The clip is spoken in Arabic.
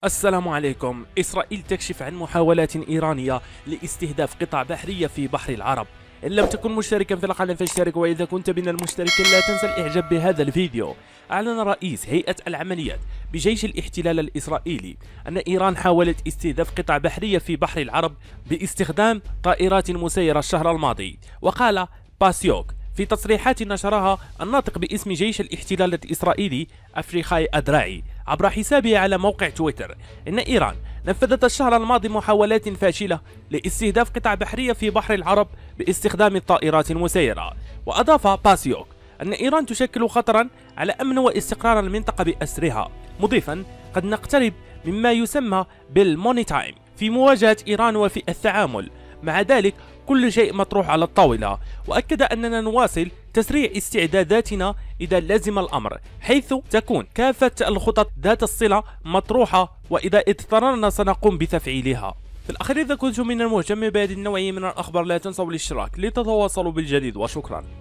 السلام عليكم. إسرائيل تكشف عن محاولات إيرانية لاستهداف قطع بحرية في بحر العرب. إن لم تكن مشتركا في القناة فاشترك، وإذا كنت من المشتركين لا تنسى الإعجاب بهذا الفيديو. أعلن رئيس هيئة العمليات بجيش الاحتلال الإسرائيلي أن إيران حاولت استهداف قطع بحرية في بحر العرب باستخدام طائرات مسيرة الشهر الماضي. وقال باسيوك في تصريحات نشرها الناطق باسم جيش الاحتلال الإسرائيلي أفريخاي أدراعي عبر حسابه على موقع تويتر إن إيران نفذت الشهر الماضي محاولات فاشلة لاستهداف قطع بحرية في بحر العرب باستخدام الطائرات المسيرة. وأضاف باسيوك أن إيران تشكل خطرا على أمن واستقرار المنطقة بأسرها، مضيفا قد نقترب مما يسمى بالموني تايم في مواجهة إيران وفي التعامل مع ذلك كل شيء مطروح على الطاولة. وأكد أننا نواصل تسريع استعداداتنا إذا لزم الأمر، حيث تكون كافة الخطط ذات الصلة مطروحة، وإذا اضطررنا سنقوم بتفعيلها. في الأخير، إذا كنتم من المهتمين بهذه النوعية من الأخبار لا تنسوا الاشتراك لتتواصلوا بالجديد، وشكرا.